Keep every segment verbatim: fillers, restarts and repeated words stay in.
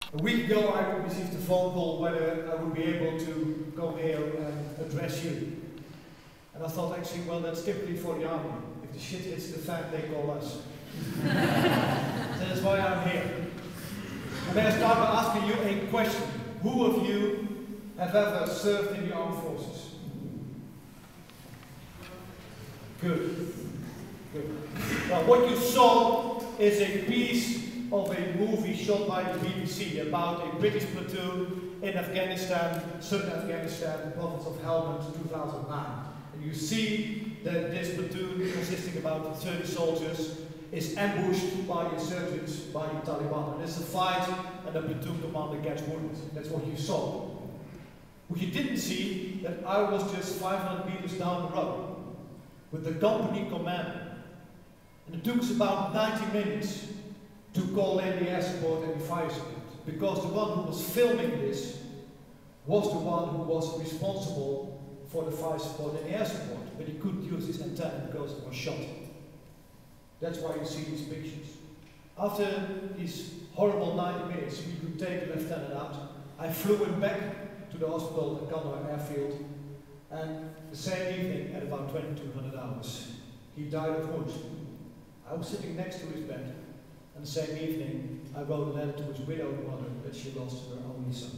A week ago I received a phone call whether I would be able to come here and address you. And I thought actually, well, that's typically for the army. If the shit hits the fan, they call us. So that's why I'm here. And may I start by asking you a question. Who of you have ever served in the armed forces? Good. Good. Well, what you saw is a piece of a movie shot by the B B C about a British platoon in Afghanistan, southern Afghanistan, the province of Helmand, two thousand nine. And you see that this platoon, consisting of about thirty soldiers, is ambushed by insurgents, by the Taliban. And there's a fight, and the platoon commander gets wounded. That's what you saw. What you didn't see, that I was just five hundred meters down the road with the company commander. And it took us about ninety minutes to call in the air support and the fire support, because the one who was filming this was the one who was responsible for the fire support and the air support, but he couldn't use his antenna because it was shot. That's why you see these pictures. After these horrible ninety minutes, we could take the lieutenant out. I flew him back to the hospital at Kandahar airfield, and the same evening, at about twenty-two hundred hours, he died of wounds. I was sitting next to his bed, and the same evening, I wrote a letter to his widowed mother that she lost her only son.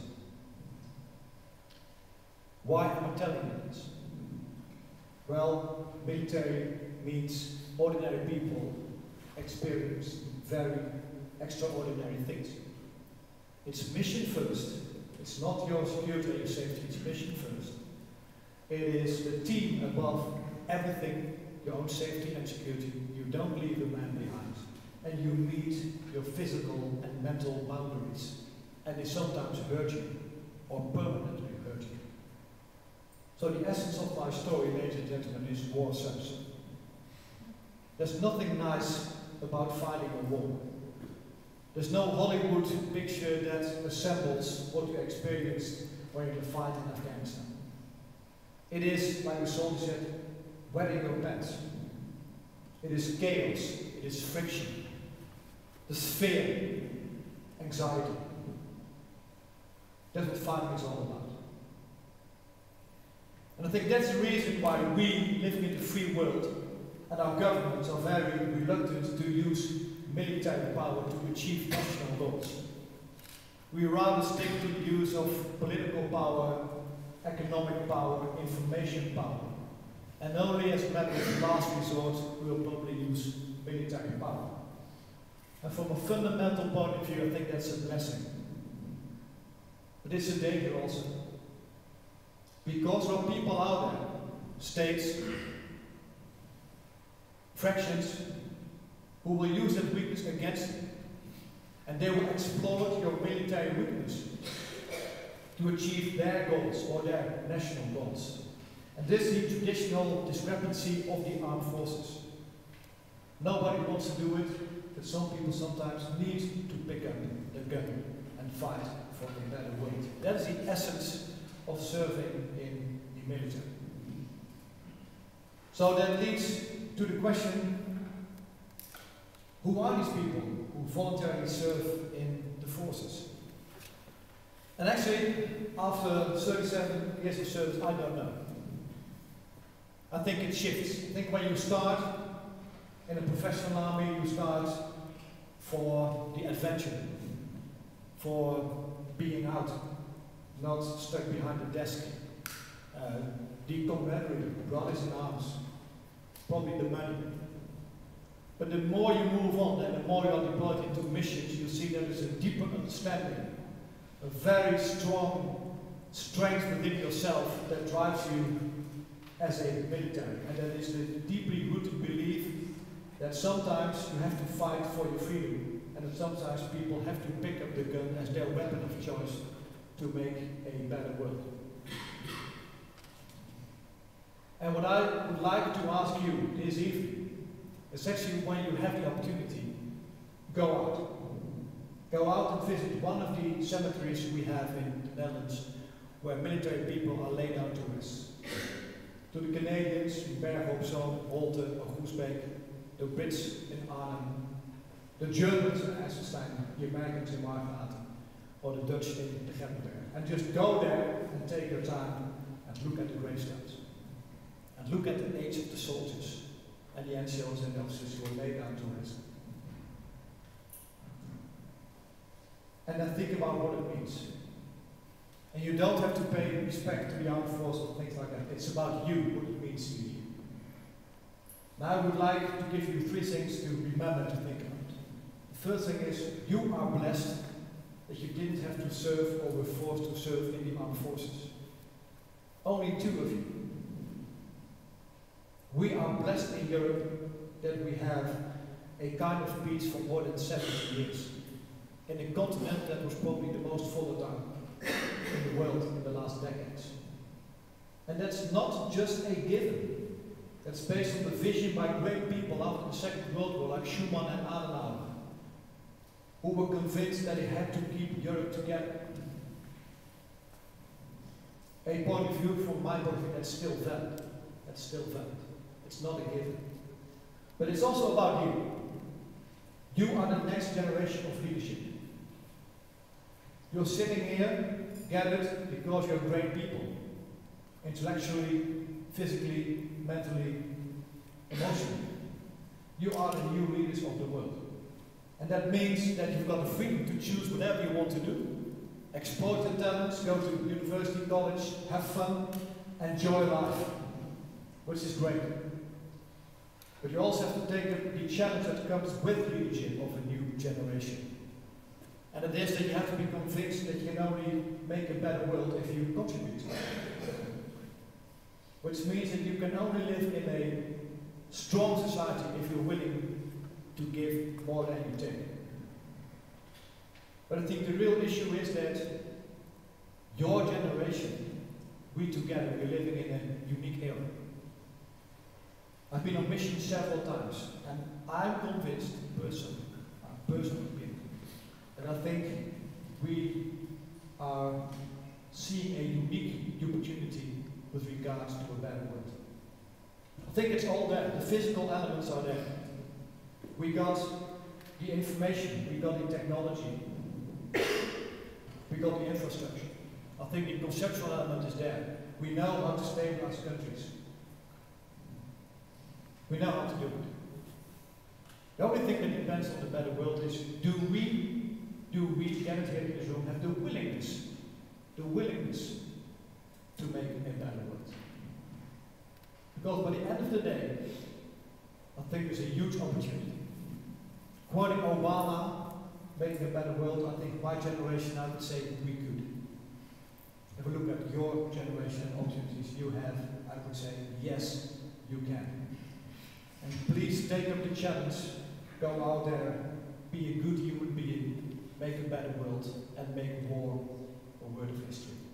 Why am I telling you this? Well, military means ordinary people experience very extraordinary things. It's mission first. It's not your security or your safety, it's mission first. It is the team above everything, your own safety and security. You don't leave a man behind. And you meet your physical and mental boundaries. And they sometimes hurt you, or permanently hurt you. So the essence of my story, ladies and gentlemen, is war service. There's nothing nice about fighting a war. There's no Hollywood picture that assembles what you experienced when you fight in Afghanistan. It is, like the song said, wetting your pants. It is chaos, it is friction, there's fear, anxiety. That's what fighting is all about. And I think that's the reason why we, living in the free world, and our governments are very reluctant to use military power to achieve national goals. We rather stick to the use of political power, economic power, information power. And only as a matter of last resort, we will probably use military power. And from a fundamental point of view, I think that's a blessing. But it's a danger also. Because there are people out there, states, fractions, who will use that weakness against you. And they will exploit your military weakness to achieve their goals or their national goals. And this is the traditional discrepancy of the armed forces. Nobody wants to do it, but some people sometimes need to pick up the gun and fight for a better world. That is the essence of serving in the military. So that leads to the question, who are these people who voluntarily serve in the forces? And actually, after thirty-seven years of service, I don't know. I think it shifts. I think when you start in a professional army, you start for the adventure, for being out, not stuck behind the desk. Uh, the camaraderie, brothers in arms, probably the money. But the more you move on and the more you are deployed into missions, you see there is a deeper understanding, a very strong strength within yourself that drives you as a military. And that is the deeply rooted belief that sometimes you have to fight for your freedom, and that sometimes people have to pick up the gun as their weapon of choice to make a better world. And what I would like to ask you this evening is actually, when you have the opportunity, go out. Go out and visit one of the cemeteries we have in the Netherlands where military people are laid out to rest. To the Canadians in Bergen op Zoom, Holte, or Groesbeek, the Brits in Arnhem, the Germans in Eisenstein, the Americans in Margaret, or the Dutch in the Gemmenberg. And just go there and take your time and look at the gravestones. And look at the age of the soldiers and the N C Os and the officers who were laid down to rest. And then think about what it means. And you don't have to pay respect to the armed forces or things like that. It's about you, what it means to you. Now I would like to give you three things to remember to think about. The first thing is, you are blessed that you didn't have to serve or were forced to serve in the armed forces. Only two of you. We are blessed in Europe that we have a kind of peace for more than seventy years. In a continent that was probably the most volatile in the world in the last decades. And that's not just a given. That's based on the vision by great people after the Second World War, like Schuman and Adenauer, who were convinced that they had to keep Europe together. A point of view from my point of view that's still valid. That's still valid. It's not a given. But it's also about you. You are the next generation of leadership. You're sitting here, gathered, because you're great people. Intellectually, physically, mentally, emotionally. You are the new leaders of the world. And that means that you've got the freedom to choose whatever you want to do. Exploit your talents, go to university, college, have fun, enjoy life. Which is great. But you also have to take the, the challenge that comes with leadership of a new generation. And it is that you have to be convinced that you can only make a better world if you contribute to it. Which means that you can only live in a strong society if you're willing to give more than you take. But I think the real issue is that your generation, we together, we're living in a unique era. I've been on mission several times, and I'm convinced, personally, my personal opinion, that I think we are seeing a unique opportunity with regards to a better world. I think it's all there. The physical elements are there. We got the information, we got the technology, we got the infrastructure. I think the conceptual element is there. We know how to stabilize countries. We know how to do it. The only thing that depends on the better world is, do we, do we, gathered here in this room, have the willingness, the willingness to make a better world? Because by the end of the day, I think there's a huge opportunity. Quoting Obama, making a better world, I think my generation, I would say we could. If we look at your generation and opportunities you have, I would say yes, you can. And please take up the challenge, go out there, be a good human being, make a better world, and make war a word of history.